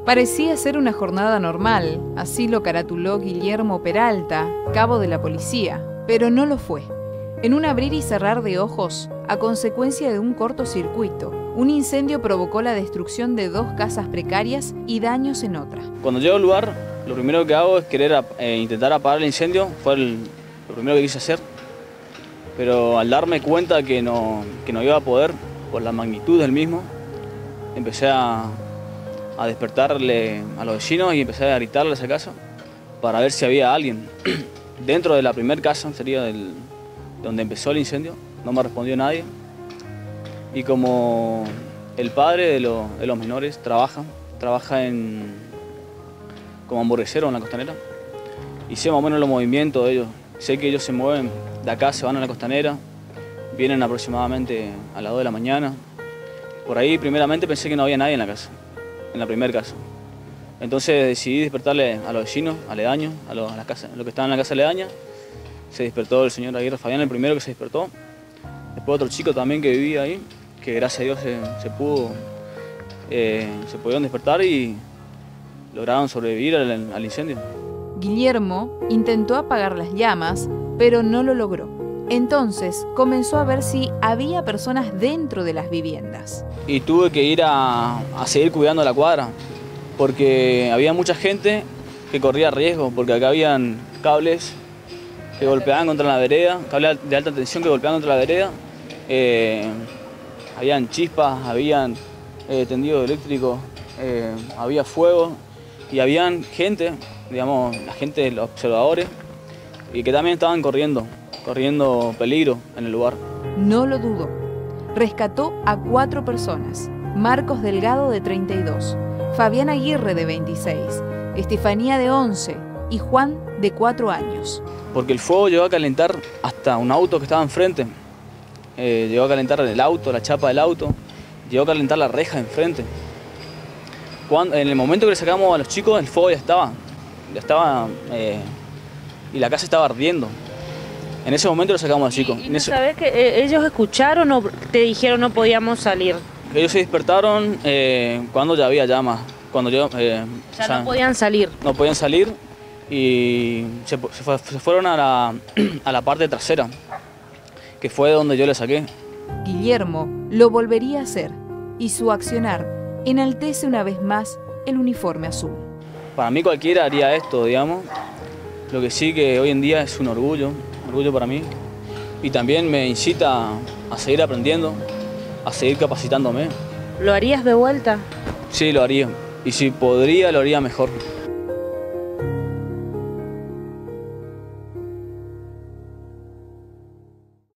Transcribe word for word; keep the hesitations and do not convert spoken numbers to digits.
Parecía ser una jornada normal, así lo caratuló Guillermo Peralta, cabo de la policía, pero no lo fue. En un abrir y cerrar de ojos, a consecuencia de un cortocircuito, un incendio provocó la destrucción de dos casas precarias y daños en otra. Cuando llego al lugar, lo primero que hago es querer eh, intentar apagar el incendio, fue el, lo primero que quise hacer, pero al darme cuenta que no, que no iba a poder, por la magnitud del mismo, empecé a, a despertarle a los vecinos y empecé a gritarle a esa casa para ver si había alguien. Dentro de la primera casa, sería del, donde empezó el incendio, no me respondió nadie. Y como el padre de, lo, de los menores trabaja, trabaja en, como hamburguesero en la Costanera, y sé más o menos los movimientos de ellos. Sé que ellos se mueven de acá, se van a la Costanera, vienen aproximadamente a las dos de la mañana. Por ahí primeramente pensé que no había nadie en la casa, en la primera casa. Entonces decidí despertarle a los vecinos, aledaños, a los, a la casa, a los que estaban en la casa aledaña. Se despertó el señor Aguirre Fabián, el primero que se despertó. Después otro chico también que vivía ahí, que gracias a Dios se, se pudo, eh, se pudieron despertar y lograron sobrevivir al, al incendio. Guillermo intentó apagar las llamas, pero no lo logró. Entonces comenzó a ver si había personas dentro de las viviendas. Y tuve que ir a, a seguir cuidando la cuadra, porque había mucha gente que corría riesgo, porque acá habían cables que golpeaban contra la vereda, cables de alta tensión que golpeaban contra la vereda. Eh, habían chispas, habían eh, tendidos eléctricos, eh, había fuego y habían gente, digamos, la gente, los observadores, y que también estaban corriendo, corriendo peligro en el lugar. No lo dudó. Rescató a cuatro personas: Marcos Delgado, de treinta y dos, Fabián Aguirre, de veintiséis, Estefanía, de once, y Juan, de cuatro años. Porque el fuego llegó a calentar hasta un auto que estaba enfrente. Eh, llegó a calentar el auto, la chapa del auto, llegó a calentar la reja enfrente. Cuando, en el momento que le sacamos a los chicos, el fuego ya estaba, ya estaba eh, y la casa estaba ardiendo. En ese momento lo sacamos a los chicos. ¿Y, y no sabés que eh, ellos escucharon o te dijeron no podíamos salir? Ellos se despertaron eh, cuando ya había llamas, cuando yo, eh, ya o sea, no podían salir. No podían salir y se, se, fue, se fueron a la, a la parte trasera, que fue donde yo le saqué. Guillermo lo volvería a hacer y su accionar enaltece una vez más el uniforme azul. Para mí cualquiera haría esto, digamos. Lo que sí que hoy en día es un orgullo, un orgullo para mí. Y también me incita a seguir aprendiendo, a seguir capacitándome. ¿Lo harías de vuelta? Sí, lo haría. Y si podría, lo haría mejor.